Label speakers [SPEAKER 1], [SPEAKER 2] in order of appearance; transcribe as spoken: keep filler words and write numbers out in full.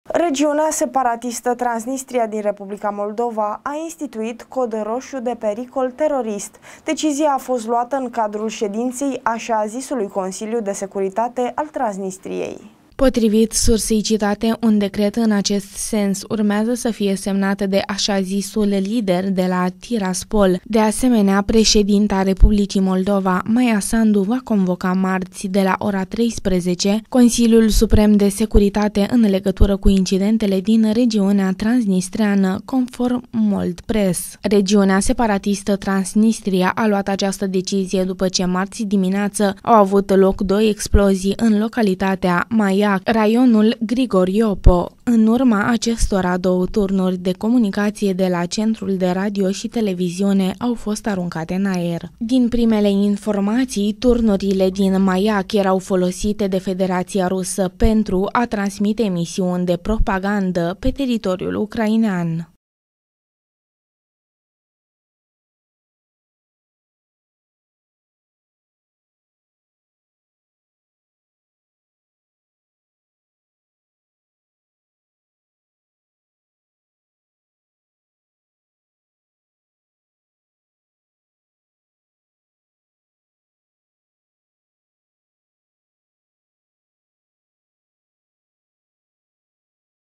[SPEAKER 1] Regiunea separatistă Transnistria din Republica Moldova a instituit cod roșu de pericol terorist. Decizia a fost luată în cadrul ședinței așa zisului Consiliu de Securitate al Transnistriei.
[SPEAKER 2] Potrivit sursei citate, un decret în acest sens urmează să fie semnat de așa zisul lider de la Tiraspol. De asemenea, președinta Republicii Moldova, Maia Sandu, va convoca marți de la ora treisprezece Consiliul Suprem de Securitate în legătură cu incidentele din regiunea transnistreană, conform Moldpress. Regiunea separatistă Transnistria a luat această decizie după ce marți dimineață au avut loc două explozii în localitatea Maia, raionul Grigoriopo. În urma acestora, două turnuri de comunicație de la Centrul de Radio și Televiziune au fost aruncate în aer. Din primele informații, turnurile din Maiac erau folosite de Federația Rusă pentru a transmite emisiuni de propagandă pe teritoriul ucrainean.